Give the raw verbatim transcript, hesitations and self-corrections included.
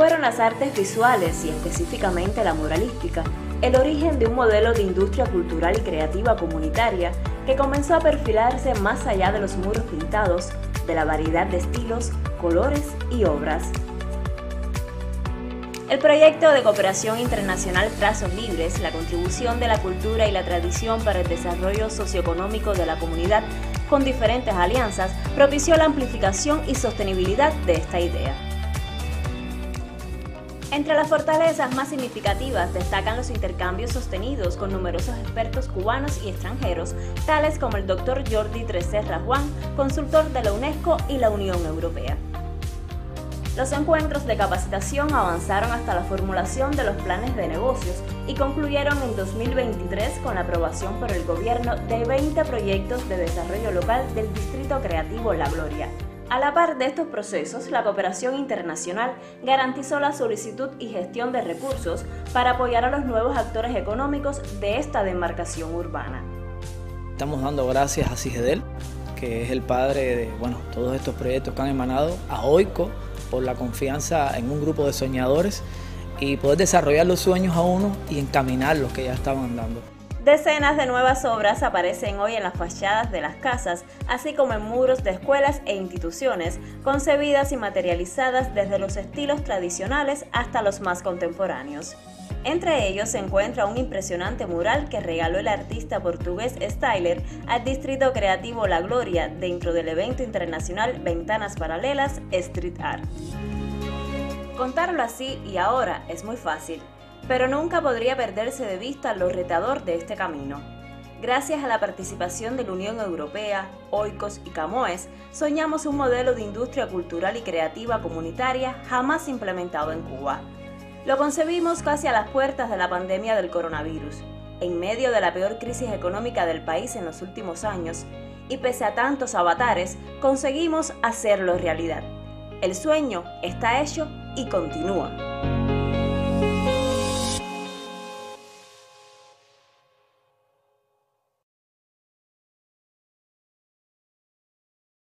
Fueron las artes visuales y específicamente la muralística el origen de un modelo de industria cultural y creativa comunitaria que comenzó a perfilarse más allá de los muros pintados, de la variedad de estilos, colores y obras. El proyecto de cooperación internacional Trazos Libres, la contribución de la cultura y la tradición para el desarrollo socioeconómico de la comunidad con diferentes alianzas, propició la amplificación y sostenibilidad de esta idea. Entre las fortalezas más significativas destacan los intercambios sostenidos con numerosos expertos cubanos y extranjeros, tales como el doctor Jordi Tresserra Juan, consultor de la UNESCO y la Unión Europea. Los encuentros de capacitación avanzaron hasta la formulación de los planes de negocios y concluyeron en dos mil veintitrés con la aprobación por el gobierno de veinte proyectos de desarrollo local del Distrito Creativo La Gloria. A la par de estos procesos, la cooperación internacional garantizó la solicitud y gestión de recursos para apoyar a los nuevos actores económicos de esta demarcación urbana. Estamos dando gracias a CIGEDEL, que es el padre de bueno, todos estos proyectos que han emanado, a OICO, por la confianza en un grupo de soñadores y poder desarrollar los sueños a uno y encaminar los que ya estaban dando. Decenas de nuevas obras aparecen hoy en las fachadas de las casas, así como en muros de escuelas e instituciones, concebidas y materializadas desde los estilos tradicionales hasta los más contemporáneos. Entre ellos se encuentra un impresionante mural que regaló el artista portugués Styler al Distrito Creativo La Gloria dentro del evento internacional Ventanas Paralelas Street Art. Contarlo así y ahora es muy fácil, pero nunca podría perderse de vista lo retador de este camino. Gracias a la participación de la Unión Europea, OICOS y CAMOES, soñamos un modelo de industria cultural y creativa comunitaria jamás implementado en Cuba. Lo concebimos casi a las puertas de la pandemia del coronavirus, en medio de la peor crisis económica del país en los últimos años, y pese a tantos avatares, conseguimos hacerlo realidad. El sueño está hecho y continúa.